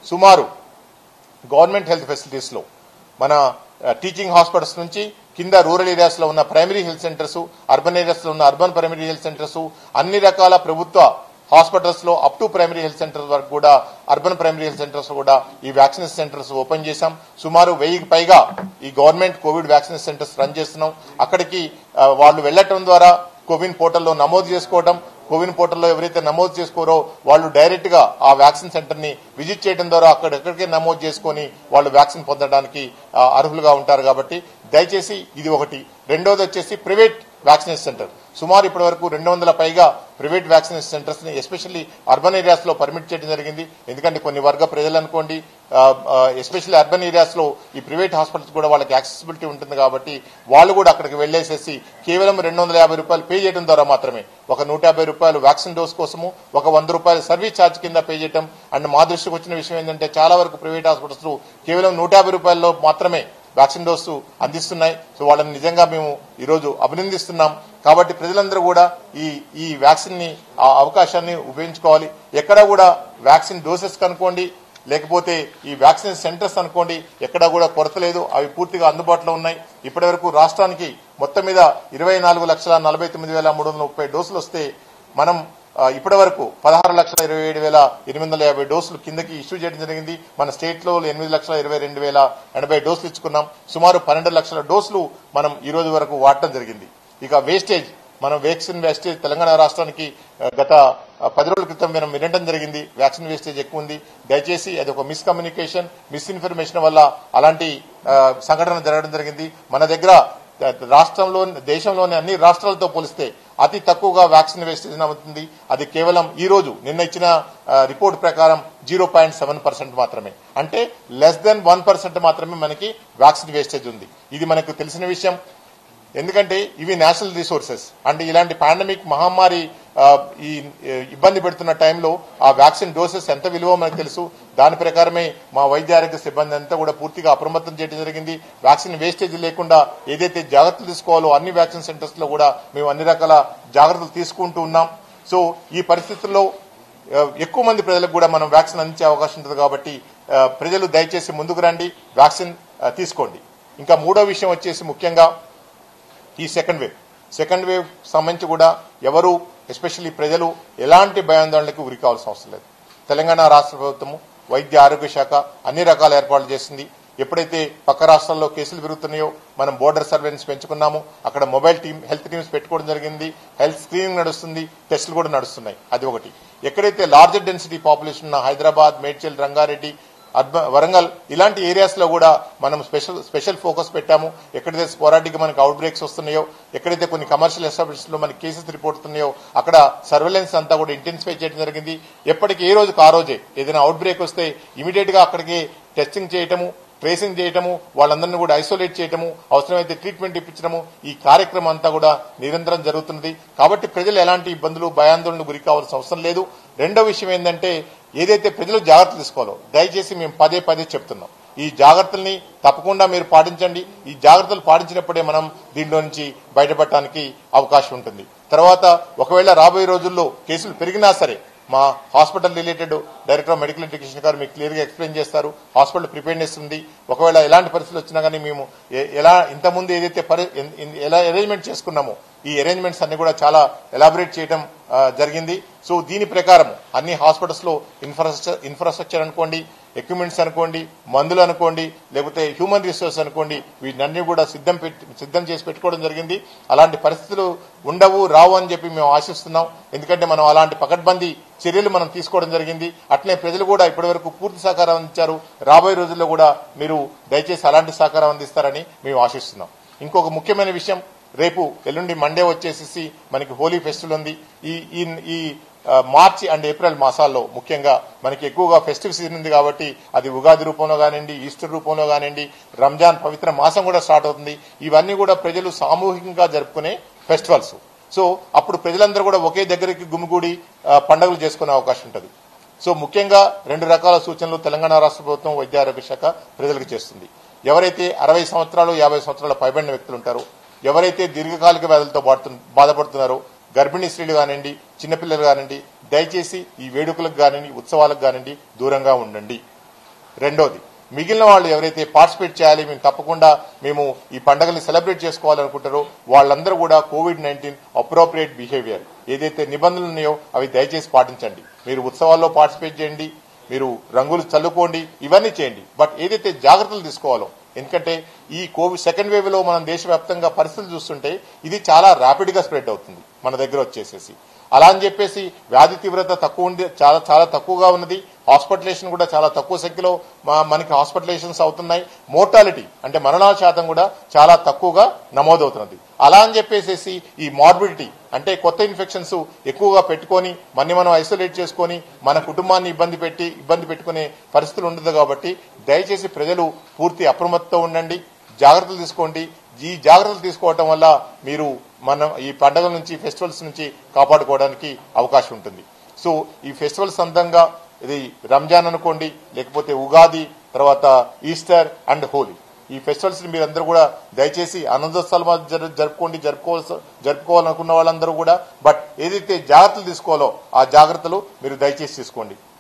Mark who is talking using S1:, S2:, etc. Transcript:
S1: సుమారు government health facilities లో మన టీచింగ్ హాస్పిటల్స్ నుంచి కింద రూరల్ ఏరియాస్ లో ఉన్న primary health centres, urban areas లో ఉన్న అర్బన్ ప్రైమరీ హెల్త్ సెంటర్స్, అన్ని రకాల ప్రభుత్వ హాస్పిటల్స్ లో up to primary health centres వరకు కూడా అర్బన్ ప్రైమరీ హెల్త్ సెంటర్స్ కూడా ఈ వ్యాక్సినేషన్ సెంటర్స్ ఓపెన్ చేశాం. సుమారు 1000కి పైగా ఈ government Covid vaccination centres run చేస్తున్నాం. అక్కడికి వాళ్ళు వెళ్లటం ద్వారా కోవిన్ పోర్టల్లో నమోదు చేసుకోవడం, కోవిన్ పోర్టల్లో ఎవరైతే నమోదు చేసుకోరో వాళ్ళు డైరెక్ట్ గా ఆ వ్యాక్సిన్ సెంటర్ ని విజిట్ చేయడం ద్వారా అక్కడికే నమోదు చేసుకుని వాళ్ళు వ్యాక్సిన్ పొందడానికి అర్హులుగా ఉంటారు. కాబట్టి దయచేసి ఇది ఒకటి. రెండోది వచ్చేసి ప్రైవేట్ వ్యాక్సినేషన్ సెంటర్. సుమారు ఇప్పటి వరకు 200 పైగా ప్రైవేట్ వ్యాక్సినేషన్ సెంటర్స్ ని ఎస్పెషల్లీ అర్బన్ ఏరియాస్ లో పర్మిట్ చేయడం జరిగింది. ఎందుకంటే కొన్ని వర్గ ప్రజలు అనుకోండి, ఎస్పెషల్లీ అర్బన్ ఏరియాస్ లో ఈ ప్రైవేట్ హాస్పిటల్స్ కూడా వాళ్ళకి యాక్సెసిబిలిటీ ఉంటుంది కాబట్టి వాళ్ళు కూడా అక్కడికి వెళ్లేసేసి కేవలం 250 రూపాయలు పే చేయడం ద్వారా మాత్రమే ఒక 150 రూపాయలు వ్యాక్సిన్ డోస్ కోసము, ఒక 100 రూపాయలు సర్వీస్ ఛార్జ్ కింద పే చేయడం. అండ్ మా దృష్టికి వచ్చిన విషయం ఏంటంటే చాలా వరకు ప్రైవేట్ హాస్పిటల్స్ కేవలం 150 రూపాయల్లో మాత్రమే వ్యాక్సిన్ డోసు అందిస్తున్నాయి. సో వాళ్ళని నిజంగా మేము ఈరోజు అభినందిస్తున్నాం. కాబట్టి ప్రజలందరూ కూడా ఈ వ్యాక్సిన్ ని ఆ అవకాశాన్ని ఉపయోగించుకోవాలి. ఎక్కడ కూడా వ్యాక్సిన్ డోసెస్ కనుకోండి, లేకపోతే ఈ వ్యాక్సిన్ సెంటర్స్ అనుకోండి, ఎక్కడా కూడా కొరత లేదు. అవి పూర్తిగా అందుబాటులో ఉన్నాయి. ఇప్పటి వరకు రాష్ట్రానికి మొత్తం మీద 24,49,330 డోసులు వస్తే మనం ఇప్పటి వరకు 16,27,850 డోసులు కిందకి ఇష్యూ చేయడం జరిగింది. మన స్టేట్ లో 8,22,080 డోసులు ఇచ్చుకున్నాం. సుమారు 12 లక్షల డోసులు మనం ఈ రోజు వరకు వాడటం జరిగింది. ఇక వేస్టేజ్, మనం వ్యాక్సిన్ వేస్టేజ్ తెలంగాణ రాష్ట్రానికి గత 10 రోజుల క్రితం మనం వినడం జరిగింది. వ్యాక్సిన్ వేస్టేజ్ ఎక్కువ ఉంది. దయచేసి అది ఒక మిస్కమ్యూనికేషన్, మిస్ఇన్ఫర్మేషన్ వల్ల అలాంటి సంఘటన జరగడం జరిగింది. మన దగ్గర రాష్ట్రంలో, దేశంలోని అన్ని రాష్ట్రాలతో పోలిస్తే అతి తక్కువగా వ్యాక్సిన్ వేస్టేజ్ అవుతుంది. అది కేవలం ఈ రోజు నిన్న ఇచ్చిన రిపోర్ట్ ప్రకారం 0.7% మాత్రమే, అంటే <1% మాత్రమే మనకి వ్యాక్సిన్ వేస్టేజ్ ఉంది. ఇది మనకు తెలిసిన విషయం. ఎందుకంటే ఇవి నేషనల్ రిసోర్సెస్. అంటే ఇలాంటి పాండమిక్ మహమ్మారి ఈ ఇబ్బంది పెడుతున్న టైంలో ఆ వ్యాక్సిన్ డోసెస్ ఎంత విలువో మనకు తెలుసు. దాని ప్రకారమే మా వైద్య ఆరోగ్య సిబ్బంది అంతా కూడా పూర్తిగా అప్రమత్తం చేయడం జరిగింది. వ్యాక్సిన్ వేస్టేజ్ లేకుండా ఏదైతే జాగ్రత్తలు తీసుకోవాలో అన్ని వ్యాక్సిన్ సెంటర్స్ లో కూడా మేము అన్ని రకాల జాగ్రత్తలు తీసుకుంటూ ఉన్నాం. సో ఈ పరిస్థితుల్లో ఎక్కువ మంది ప్రజలకు కూడా మనం వ్యాక్సిన్ అందించే అవకాశం ఉంటుంది. కాబట్టి ప్రజలు దయచేసి ముందుకు రండి, వ్యాక్సిన్ తీసుకోండి. ఇంకా మూడో విషయం వచ్చేసి ముఖ్యంగా ఈ సెకండ్ వేవ్ సంబంధించి కూడా ఎవరు ఎస్పెషల్లీ ప్రజలు ఎలాంటి భయాందోళనకు గురి కావాల్సిన అవసరం లేదు. తెలంగాణ రాష్ట్ర ప్రభుత్వము వైద్య ఆరోగ్య శాఖ అన్ని రకాల ఏర్పాట్లు చేసింది. ఎప్పుడైతే పక్క రాష్ట్రాల్లో కేసులు పెరుగుతున్నాయో మనం బోర్డర్ సర్వేలెన్స్ పెంచుకున్నాము. అక్కడ మొబైల్ హెల్త్ టీమ్స్ పెట్టుకోవడం జరిగింది. హెల్త్ స్క్రీనింగ్ నడుస్తుంది, టెస్టులు కూడా నడుస్తున్నాయి. అది ఒకటి. ఎక్కడైతే లార్జర్ డెన్సిటీ పాపులేషన్ ఉన్న హైదరాబాద్, మేడ్చల్, రంగారెడ్డి, వరంగల్ ఇలాంటి ఏరియాస్ లో కూడా మనం స్పెషల్ ఫోకస్ పెట్టాము. ఎక్కడైతే స్పోరాటిక్ మనకి అవుట్ బ్రేక్స్ వస్తున్నాయో, ఎక్కడైతే కొన్ని కమర్షియల్ ఎస్టాబ్లిష్మెంట్స్ లో మనకి కేసెస్ రిపోర్ట్ అవుతున్నాయో అక్కడ సర్వేలెన్స్ అంతా కూడా ఇంటెన్సిఫై చేయడం జరిగింది. ఎప్పటికీ ఏ రోజుకు ఆ రోజే ఏదైనా అవుట్ బ్రేక్ వస్తే ఇమీడియట్ గా అక్కడికి టెస్టింగ్ చేయటము, ట్రేసింగ్ చేయటము, వాళ్ళందరినీ కూడా ఐసోలేట్ చేయటము, అవసరమైతే ట్రీట్మెంట్ ఇప్పించడము, ఈ కార్యక్రమం అంతా కూడా నిరంతరం జరుగుతున్నది. కాబట్టి ప్రజలు ఎలాంటి ఇబ్బందులు, భయాందోళనకు గురి కావాల్సిన అవసరం లేదు. రెండో విషయం ఏంటంటే ఏదైతే ప్రజలు జాగ్రత్తలు తీసుకోవాలో దయచేసి మేము పదే చెప్తున్నాం. ఈ జాగ్రత్తల్ని తప్పకుండా మీరు పాటించండి. ఈ జాగ్రత్తలు పాటించినప్పుడే మనం దీనిలో నుంచి బయటపడటానికి అవకాశం ఉంటుంది. తర్వాత ఒకవేళ రాబోయే రోజుల్లో కేసులు పెరిగినా సరే మా hospital related director of medical education గారు మీకు క్లియర్ గా ఎక్స్ప్లెయిన్ చేస్తారు. హాస్పిటల్ ప్రిపేర్నెస్ ఉంది. ఒకవేళ ఎలాంటి పరిస్థితులు వచ్చినా కానీ మేము ఎలా ఇంతకుముందు ఏదైతే ఎలా అరేంజ్మెంట్ చేసుకున్నామో ఈ అరేంజ్మెంట్స్ అన్ని కూడా చాలా ఎలాబరేట్ చేయడం జరిగింది. సో దీని ప్రకారం అన్ని హాస్పిటల్స్ లో ఇన్ఫ్రాస్ట్రక్చర్ అనుకోండి, ఎక్విప్మెంట్స్ అనుకోండి, మందులు అనుకోండి, లేకపోతే హ్యూమన్ రిసోర్స్ అనుకోండి, వీటన్ని కూడా సిద్ధం చేసి పెట్టుకోవడం జరిగింది. అలాంటి పరిస్థితులు ఉండవు, రావు అని చెప్పి మేము ఆశిస్తున్నాం. ఎందుకంటే మనం అలాంటి పకడ్బందీ చర్యలు మనం తీసుకోవడం జరిగింది. అట్లే ప్రజలు కూడా ఇప్పటి వరకు పూర్తి సహకారం అందించారు. రాబోయే రోజుల్లో కూడా మీరు దయచేసి అలాంటి సహకారం అందిస్తారని మేము ఆశిస్తున్నాం. ఇంకొక ముఖ్యమైన విషయం, రేపు ఎల్లుండి మండే వచ్చేసి మనకి హోలీ ఫెస్టివల్ ఉంది. ఈ మార్చి అండ్ ఏప్రిల్ మాసాల్లో ముఖ్యంగా మనకి ఎక్కువగా ఫెస్టివ్ సీజన్ ఉంది. కాబట్టి అది ఉగాది రూపంలో కానివ్వండి, ఈస్టర్ రూపంలో కానివ్వండి, రంజాన్ పవిత్ర మాసం కూడా స్టార్ట్ అవుతుంది. ఇవన్నీ కూడా ప్రజలు సామూహికంగా జరుపుకునే ఫెస్టివల్స్. సో అప్పుడు ప్రజలందరూ కూడా ఒకే దగ్గరికి గుమిగూడి పండుగలు చేసుకునే అవకాశం ఉంటుంది. సో ముఖ్యంగా 2 రకాల సూచనలు తెలంగాణ రాష్ట్ర ప్రభుత్వం వైద్య ఆరోగ్య శాఖ ప్రజలకు చేస్తుంది. ఎవరైతే 60 సంవత్సరాలు 50 సంవత్సరాల పైబడిన వ్యక్తులు ఉంటారో, ఎవరైతే దీర్ఘకాలిక వ్యాధులతో బాధపడుతున్నారో, గర్భిణీ స్త్రీలు కానివ్వండి, చిన్నపిల్లలు కానివ్వండి, దయచేసి ఈ వేడుకలకు కానివ్వండి, ఉత్సవాలకు కానివ్వండి దూరంగా ఉండండి. రెండోది, మిగిలిన వాళ్ళు ఎవరైతే పార్టిసిపేట్ చేయాలి, మేము తప్పకుండా మేము ఈ పండుగల్ని సెలబ్రేట్ చేసుకోవాలనుకుంటారో వాళ్ళందరూ కూడా COVID-19 అప్రోప్రియేట్ బిహేవియర్ ఏదైతే నిబంధనలు ఉన్నాయో అవి దయచేసి పాటించండి. మీరు ఉత్సవాల్లో పార్టిసిపేట్ చేయండి, మీరు రంగులు చల్లుకోండి, ఇవన్నీ చేయండి. బట్ ఏదైతే జాగ్రత్తలు తీసుకోవాలో, ఎందుకంటే ఈ కోవిడ్ సెకండ్ వేవ్ లో మనం దేశవ్యాప్తంగా పరిస్థితులు చూస్తుంటే ఇది చాలా ర్యాపిడ్ గా స్ప్రెడ్ అవుతుంది మన దగ్గర వచ్చేసేసి. అలా అని చెప్పేసి వ్యాధి తీవ్రత తక్కువ ఉంది, చాలా చాలా తక్కువగా ఉన్నది. హాస్పిటలేషన్ కూడా చాలా తక్కువ సంఖ్యలో మనకి హాస్పిటలేషన్స్ అవుతున్నాయి. మోర్టాలిటీ అంటే మరణాల శాతం కూడా చాలా తక్కువగా నమోదవుతున్నది. అలా అని చెప్పేసి ఈ మార్బిడిటీ అంటే కొత్త ఇన్ఫెక్షన్స్ ఎక్కువగా పెట్టుకొని మనం ఐసోలేట్ చేసుకొని మన కుటుంబాన్ని ఇబ్బంది పెట్టుకునే పరిస్థితులు ఉండదు. కాబట్టి దయచేసి ప్రజలు పూర్తి అప్రమత్తతో ఉండండి, జాగ్రత్తలు తీసుకోండి. ఈ జాగ్రత్తలు తీసుకోవటం వల్ల మీరు మనం ఈ పండుగల నుంచి, ఫెస్టివల్స్ నుంచి కాపాడుకోవడానికి అవకాశం ఉంటుంది. సో ఈ ఫెస్టివల్స్ అందంగా ఇది రంజాన్ అనుకోండి, లేకపోతే ఉగాది, తర్వాత ఈస్టర్ అండ్ హోలీ, ఈ ఫెస్టివల్స్ ని మీరందరూ కూడా దయచేసి ఆనందోత్సవాలు జరుపుకోవాలనుకున్న వాళ్ళందరూ కూడా, బట్ ఏదైతే జాగ్రత్తలు తీసుకోవాలో ఆ జాగ్రత్తలు మీరు దయచేసి తీసుకోండి.